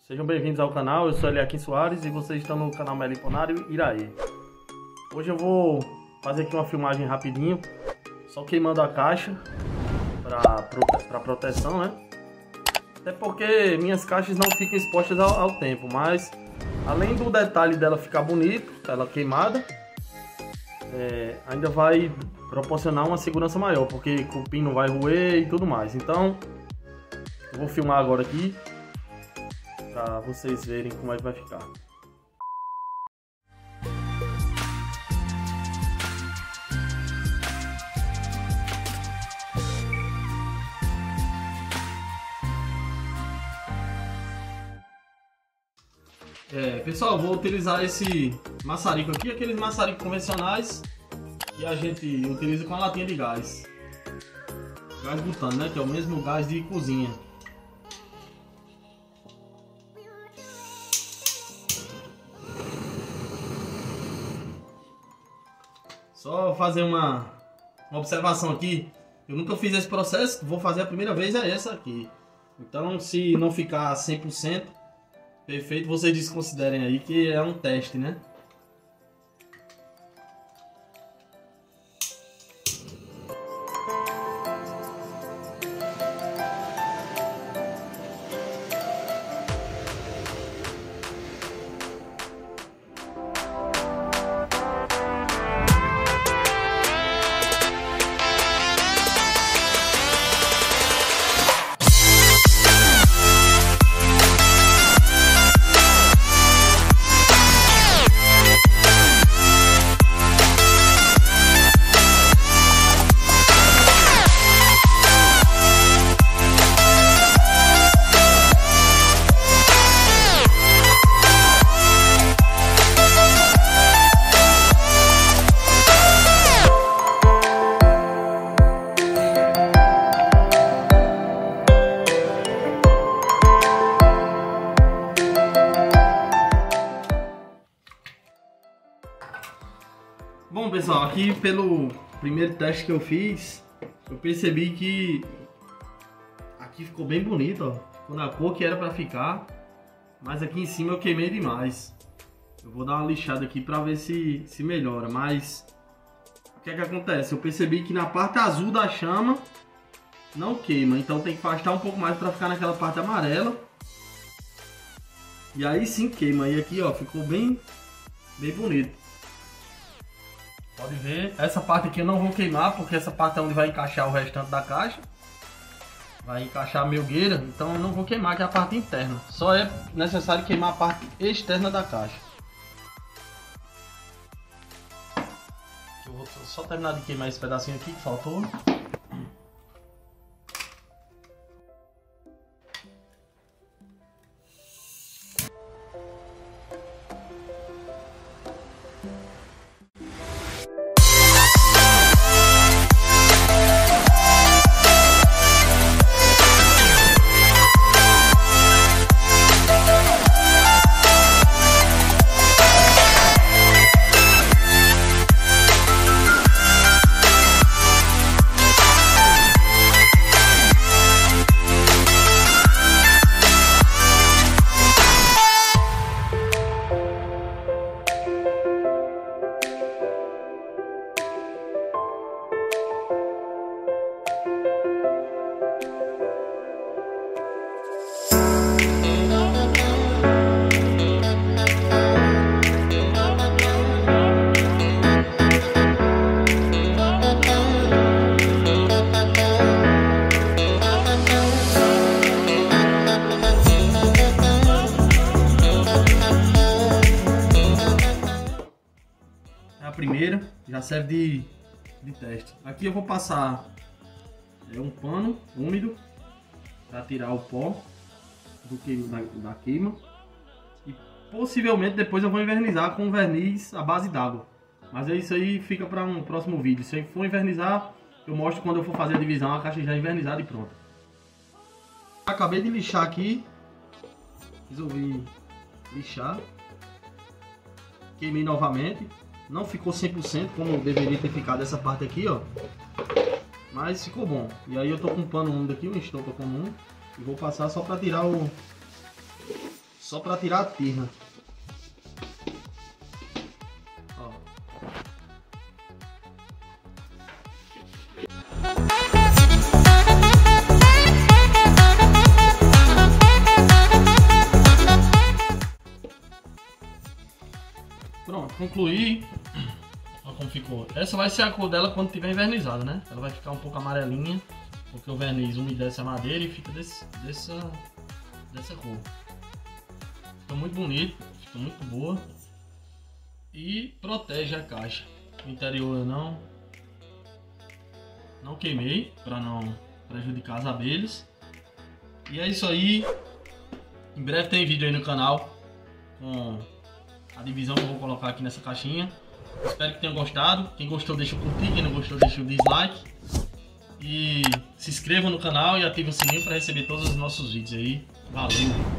Sejam bem-vindos ao canal, eu sou Eliakim Soares e vocês estão no canal Meliponário Iraê. Hoje eu vou fazer aqui uma filmagem rapidinho, só queimando a caixa para proteção, né? Até porque minhas caixas não ficam expostas ao tempo, mas além do detalhe dela ficar bonito, ela queimada, ainda vai proporcionar uma segurança maior, porque cupim não vai roer e tudo mais. Então eu vou filmar agora aqui para vocês verem como é que vai ficar. Pessoal, vou utilizar esse maçarico aqui, aqueles maçaricos convencionais que a gente utiliza com a latinha de gás. Gás butano, né? Que é o mesmo gás de cozinha. Só fazer uma observação aqui. Eu nunca fiz esse processo, vou fazer a primeira vez é essa aqui. Então, se não ficar 100% perfeito, vocês desconsiderem aí que é um teste, né? Bom, pessoal, aqui pelo primeiro teste que eu fiz, eu percebi que aqui ficou bem bonito, ó. Ficou na cor que era pra ficar, mas aqui em cima eu queimei demais. Eu vou dar uma lixada aqui pra ver se melhora, mas o que é que acontece? Eu percebi que na parte azul da chama não queima, então tem que afastar um pouco mais pra ficar naquela parte amarela. E aí sim queima, e aqui ó, ficou bem bonito. Pode ver, essa parte aqui eu não vou queimar, porque essa parte é onde vai encaixar o restante da caixa. Vai encaixar a melgueira, então eu não vou queimar, que é a parte interna. Só é necessário queimar a parte externa da caixa. Eu vou só terminar de queimar esse pedacinho aqui que faltou. Primeira já serve de teste. Aqui eu vou passar um pano úmido para tirar o pó da queima, e possivelmente depois eu vou invernizar com verniz à base d'água, mas isso aí fica para um próximo vídeo. Se for invernizar, eu mostro quando eu for fazer a divisão, a caixa já invernizada e pronta. Acabei de lixar aqui, resolvi lixar, queimei novamente. Não ficou 100% como deveria ter ficado essa parte aqui, ó. Mas ficou bom. E aí eu tô com um pano úmido aqui, uma estopa comum. E vou passar só para tirar só para tirar a terra. Ó. Pronto, concluí. Olha como ficou. Essa vai ser a cor dela quando tiver invernizada, né? Ela vai ficar um pouco amarelinha, porque o verniz umedece a madeira e fica dessa cor. Fica muito bonito, fica muito boa e protege a caixa. O interior eu não queimei para não prejudicar as abelhas. E é isso aí. Em breve tem vídeo aí no canal com a divisão que eu vou colocar aqui nessa caixinha. Espero que tenham gostado. Quem gostou deixa o curtir, quem não gostou deixa o dislike. E se inscreva no canal e ative o sininho para receber todos os nossos vídeos aí. Valeu!